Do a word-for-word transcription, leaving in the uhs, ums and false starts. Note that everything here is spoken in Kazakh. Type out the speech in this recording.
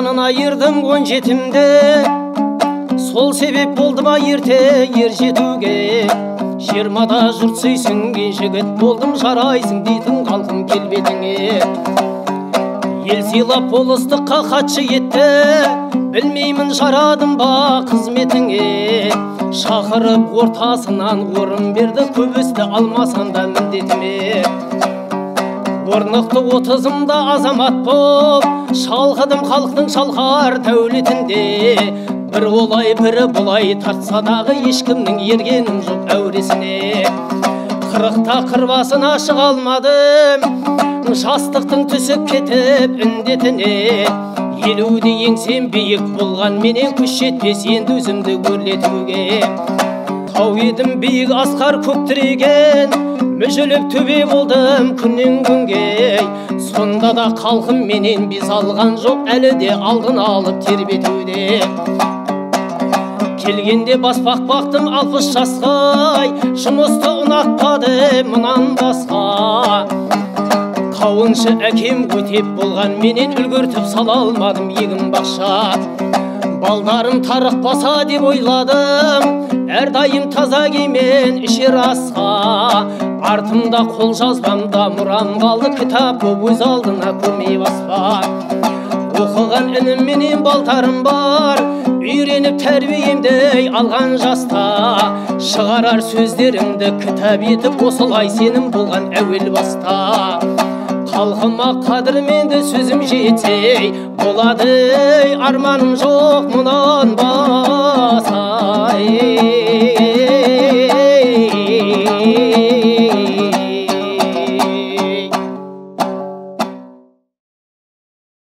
жанын айырдым он жетімде, сол себеп болды ма ерте ер жетуге. Жиырмада жұрт сүйсінген жігіт болдым, жарайсың дейтін қалқым келбетіңе. Ел сыйлап болыстыққа хатшы етті, білмеймін жарадым ба қызметіңе. Шақырып ортасынан орын берді, көп өсті алмасам да міндетіме. Орнықты отызымда азамат боп, шалқыдым халықтың шалқар дәулетінде. Бір олай бірі бұлай тартса дағы, ешкімнің ергенім жоқ әуресіне. Қырықта қырбасына шыға алмадым, жастықтың түсіп кетіп үндетіне. Елуде еңсем биік болған менен, күш жетпес енді өзімді өрлетуге. Тау едім биік асқар көк тіреген, мүжіліп төбе болдым күннен күнге. Сонда да қалқым менен без алған жоқ, әлі де алдын алып тербетуде. Келгенде баспақ бақтым алпыс жасқа, жұмысты ұнатпады мұнан басқа. Қауыншы әкем өтеп болған менен, үлгіртіп сала алмадым егін бақша. Балдарым тарықпаса деп ойладым, әрдайым таза кимен ішер асқа. Артымда қол жазбамда мұрам қалды, кітап боп өз алдына көрмей баспа. Оқыған інім менен балтарым бар, үйреніп тәрбиемдей алған жаста. Шығарар сөздеріңді кітап етіп, осылай сенім болған әуел баста. Халқыма қадірменді сөзім жетсе, болады арманым жоқ мұнан басай.